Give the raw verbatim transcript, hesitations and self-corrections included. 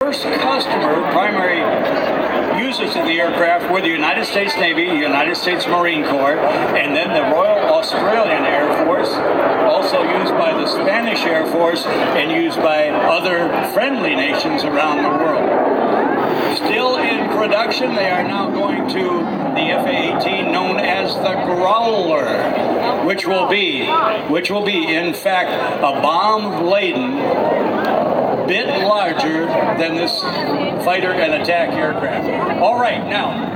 First customer, primary users of the aircraft were the United States Navy, United States Marine Corps, and then the Royal Australian Air Force, also used by the Spanish Air Force and used by other friendly nations around the world. Still in production, they are now going to the F A eighteen known as the Growler, which will be, which will be in fact a bomb-laden bit larger than this fighter and attack aircraft. All right, now